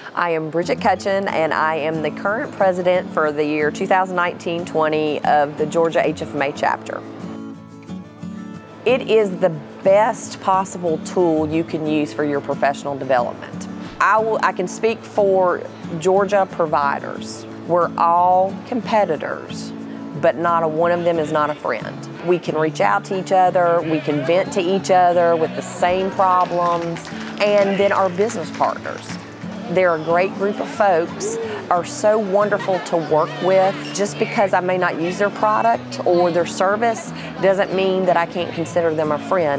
I am Bridget Cutchin, and I am the current president for the year 2019-20 of the Georgia HFMA chapter. It is the best possible tool you can use for your professional development. I can speak for Georgia providers. We're all competitors, but not a one of them is not a friend. We can reach out to each other, we can vent to each other with the same problems, and then our business partners. They're a great group of folks, are so wonderful to work with. Just because I may not use their product or their service doesn't mean that I can't consider them a friend.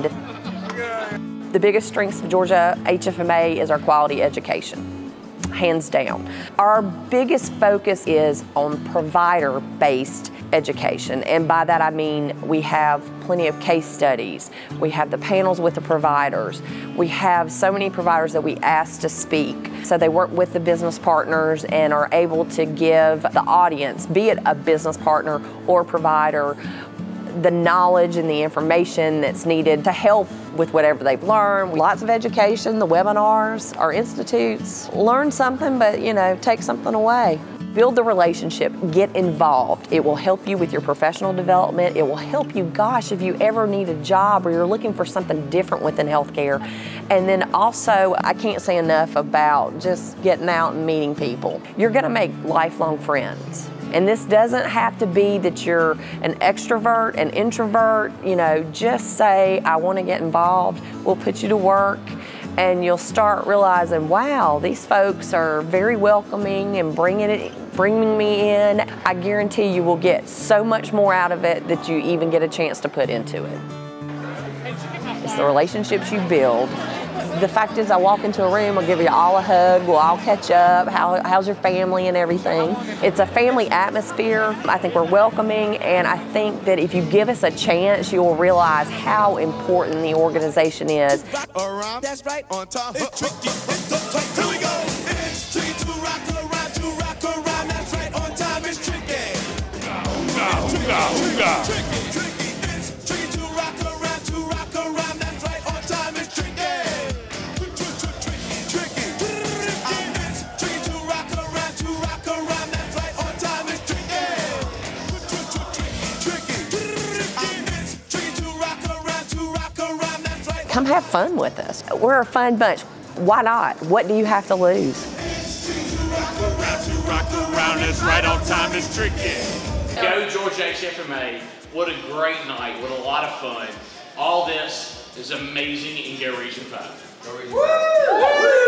The biggest strengths of Georgia HFMA is our quality education, hands down. Our biggest focus is on provider-based education, and by that I mean we have plenty of case studies, we have the panels with the providers, we have so many providers that we ask to speak. So they work with the business partners and are able to give the audience, be it a business partner or provider, the knowledge and the information that's needed to help with whatever they've learned. Lots of education, the webinars, our institutes. Learn something, but take something away. Build the relationship, get involved. It will help you with your professional development. It will help you, gosh, if you ever need a job or you're looking for something different within healthcare. And then also, I can't say enough about just getting out and meeting people. You're gonna make lifelong friends. And this doesn't have to be that you're an extrovert, an introvert, just say, I want to get involved. We'll put you to work, and you'll start realizing, wow, these folks are very welcoming and bringing me in. I guarantee you will get so much more out of it that you even get a chance to put into it. It's the relationships you build. The fact is, I walk into a room, I'll give you all a hug, we'll all catch up, how's your family and everything. It's a family atmosphere. I think we're welcoming, and I think that if you give us a chance, you'll realize how important the organization is. That's right, on top. It's tricky. Here we go. It's tricky to rock around. That's right, on time. It's tricky. Tricky. It's tricky to rock around. That's right, on time. It's tricky. Come have fun with us. We're a fun bunch. Why not? What do you have to lose? Rock around, that's right on time, it's tricky. Go Georgia HFMA. What a great night, what a lot of fun. All this is amazing in Go Region 5. Go Region 5.